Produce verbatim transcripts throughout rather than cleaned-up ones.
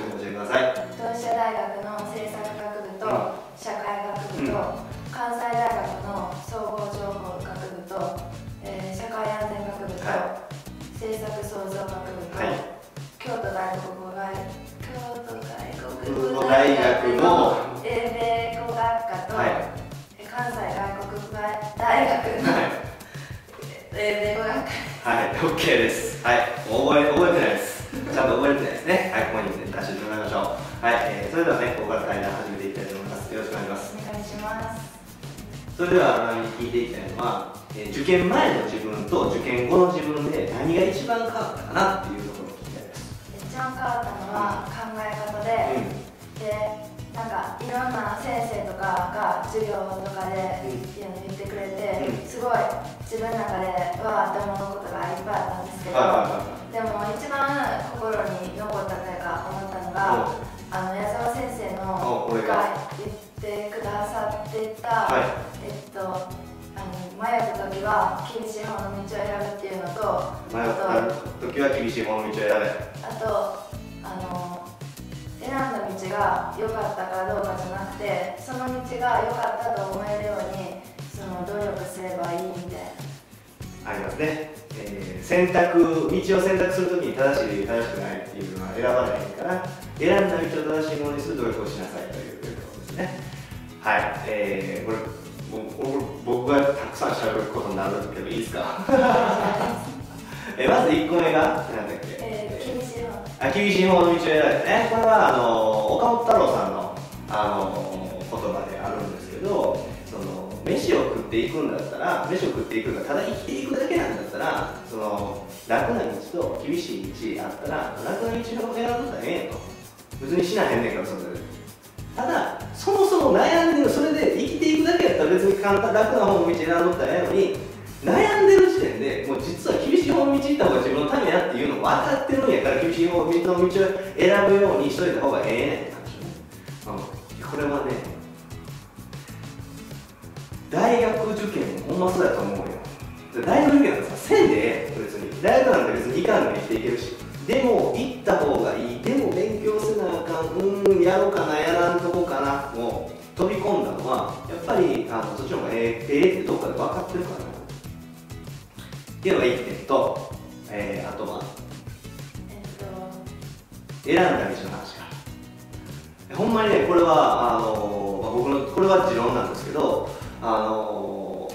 く教えてください。 同志社大学の政策学部と社会学部と、うん、関西大学の総合情報学部と、えー、社会安全学部と、はい、政策創造学部と、はい、京都大国語大京都大国語大学の英米語学科と、はい、関西外国語大学の、はい、英米語学科。 はい、オッケーです。はい、覚え覚えてないです。ちゃんと覚えてないですね。はい、ここに、ね、出してもらいましょう。はい、えー、それではね、ここから対談始めていきたいと思います。よろしくお願いします。 お願いします。 それでは、聞いていきたいのは、えー、受験前の自分と受験後の自分で何が一番変わったかなっていうところを聞きたいです。 一番変わったのは考え方で、うん、で、なんかいろんな先生とかが授業とかで言ってくれて、うん、すごい自分の中でわーって思うことがいっぱいあったんですけど、でも一番心に残ったというか思ったのが、あの矢沢先生のが言ってくださってた、はい、えっとあの迷った時は厳しい方の道を選ぶっていうのと、 迷った時は厳しい方の道を選べ、 あとあの選んだ道が良かったかどうかじゃなくて、その道が良かったと思えるようにその努力すればいいみたいな。 ありますね。えー、選択道を選択するときに正しい正しくないっていうのは選ばないから選んだ道を正しいものにする努力をしなさいということですね。はい、えー、これ僕がたくさんしゃべることになるんですけどいいですか？えまずいっこめが何だっけ、 えー、厳しい方あ厳しい方の道を選べね。これはあの岡本太郎さんの、あの言葉であるんですけど、その飯を食っていくんだったら飯を食っていくんだただ生きていくだけなんだったら、その楽な道と厳しい道あったら楽な道を選んだらええと、別にしなへんねんからそれで。ただそもそも悩んでる、それで生きていくだけやったら別に簡単楽な方の道選んどったらええのに、悩んでる時点でもう実は厳しい方の道行った方が自分のためやっていうの分かってるんやから、厳しい方の道を選ぶようにしといた方がええねんって話ね。うん、これはね、大学受験もほんまそうやと思うよ。大学受験なんてさ、せんでええ、別に大学なんて別に行かんでも生きていけるし、でも行った方がいい、でも勉強せなあかん、うーんやろうかなやらんとこかなもう飛び込んだのはやっぱりあのそっちの方がええええってどっかで分かってるからなっていうのがいってんと、えー、あとはえっと選んだ道の話か。ほんまにね、これはあの、まあ、僕のこれは持論なんですけど、あの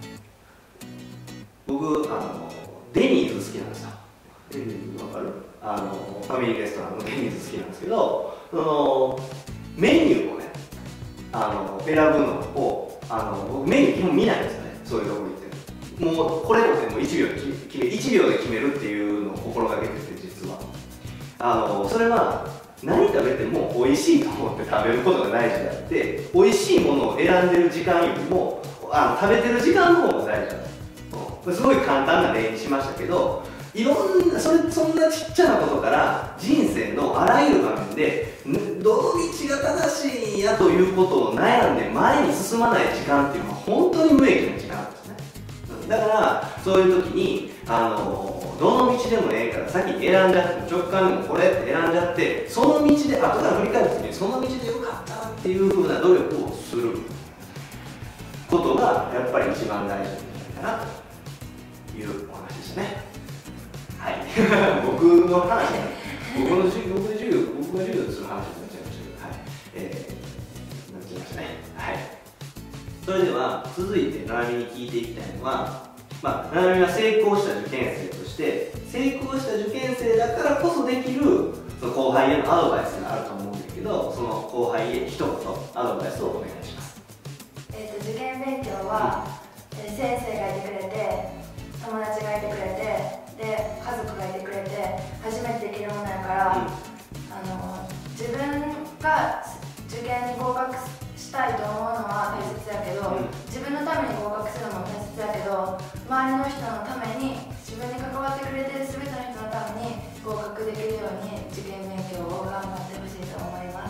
僕あのデニーズ好きなんですよ。デニーズわかる？あのファミリーレストランのデニーズ好きなんですけど、そのメニューをねあの選ぶのをあの僕メニュー基本見ないんですよね。そういうところ行ってもうこれってもういちびょうで決めいちびょうで決めるっていうのを心がけてて、実はあのそれは何食べても美味しいと思って食べることが大事であって、美味しいものを選んでる時間よりもあの食べてる時間の方が大事だと。これすごい簡単な例にしましたけど、いろんなそれそんなちっちゃなことから人生のあらゆる場面でどの道が正しいんやということを悩んで前に進まない時間っていうのは本当に無益な時間なんですね。だからそういう時にあのどの道でもええから先に選んじゃって、直感でもこれって選んじゃって、その道で後から振り返った時にその道でよかったっていうふうな努力をすることがやっぱり一番大事なんじゃないかなというお話でしたね。はい、僕の話、僕の授業、僕の授業、僕が授業でする話になっちゃいましたけど、はい、えー、なっちゃいましたね。はい。それでは続いてななみに聞いていきたいのは、まあ、ななみは成功した受験生として、成功した受験生だからこそできるその後輩へのアドバイスがあると思うんだけど、その後輩へ一言アドバイスをお願いします。 えっと受験勉強は、うん、先生がいてくれて、友達がいてくれて。で家族がいてくれて初めてできるものやから、うん、あの自分が受験に合格したいと思うのは大切やけど、うん、自分のために合格するのも大切やけど、周りの人のために、自分に関わってくれてる全ての人のために合格できるように受験勉強を頑張ってほしいと思います。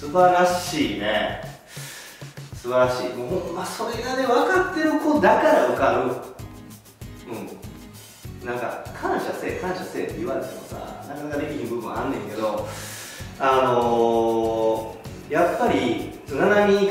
素晴らしいね。素晴らしい。もうほんまそれがね分かってる子だから受かる。うんなんか感謝せえ感謝せえって言われてもさ、なかなかできひん部分あんねんけど、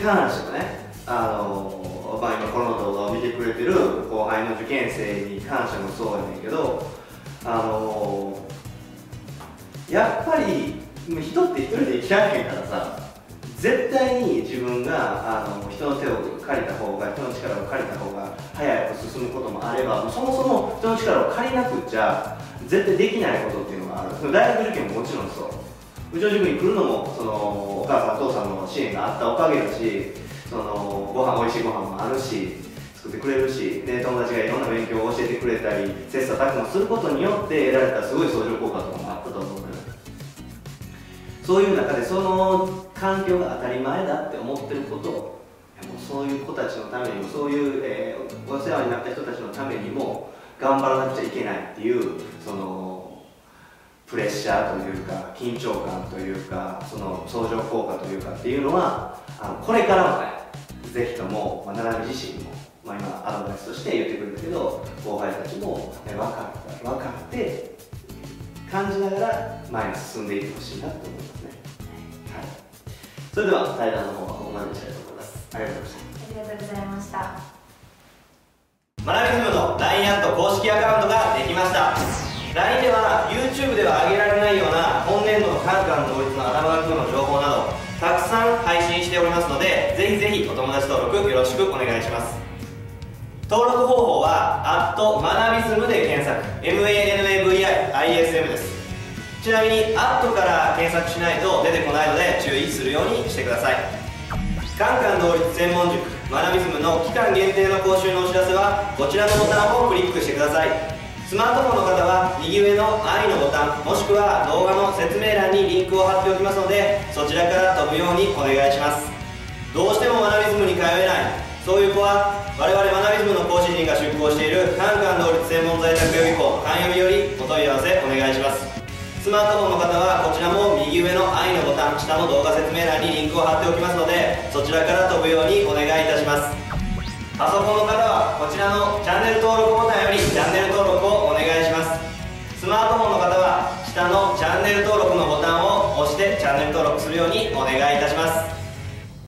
関してはね、あのまあ、今この動画を見てくれてる後輩の受験生に関してもそうやねんけど、あのやっぱり人って一人で生きられへんからさ、絶対に自分があの人の手を借りた方が、人の力を借りた方が早く進むこともあれば、そもそも人の力を借りなくっちゃ絶対できないことっていうのがある。大学受験ももちろんそう、うちの塾に来るのもそのお母さんお父さんの支援があったおかげだし、そのご飯、おいしいご飯もあるし作ってくれるし、で友達がいろんな勉強を教えてくれたり切磋琢磨することによって得られたすごい相乗効果とかもあったと思うのよ。そういう中でその環境が当たり前だって思ってることを、もうそういう子たちのためにも、そういう、えー、お世話になった人たちのためにも頑張らなくちゃいけないっていう、そのプレッシャーというか緊張感というか、その相乗効果というかっていうのは、あのこれからもね、ぜひとも、まあ、奈良美自身も、まあ、今アドバイスとして言ってくれたけど、後輩たちも、ね、分かった分かって感じながら前に進んでいってほしいなと思いますね。はい、それでは対談の方はここまでにしたいと思います。ありがとうございました。 ありがとうございました。 学びズムの ライン アット公式アカウントができました。 ライン では YouTube では上げられないような今年度のカンカン同率の頭書きの情報などたくさん配信しておりますので、ぜひぜひお友達登録よろしくお願いします。登録方法はアット学びズムで検索、 マナビズム です。ちなみにアットから検索しないと出てこないので注意するようにしてください。カンカン同率専門塾学びズムの期間限定の講習のお知らせはこちらのボタンをクリックしてください。スマートフォンの方は右上の愛のボタン、もしくは動画の説明欄にリンクを貼っておきますので、そちらから飛ぶようにお願いします。どうしても学びズムに通えない、そういう子は我々学びズムの講師陣が出向しているカンカン同率専門在宅予備校カン予備よりお問い合わせお願いします。スマートフォンの方はこちらも右上の愛のボタン、下の動画説明欄にリンクを貼っておきますので、そちらから飛ぶようにお願いいたします。パソコンの方はこちらのチャンネル登録ボタンよりチャンネル登録をお願いします。スマートフォンの方は下のチャンネル登録のボタンを押してチャンネル登録するようにお願いいたします。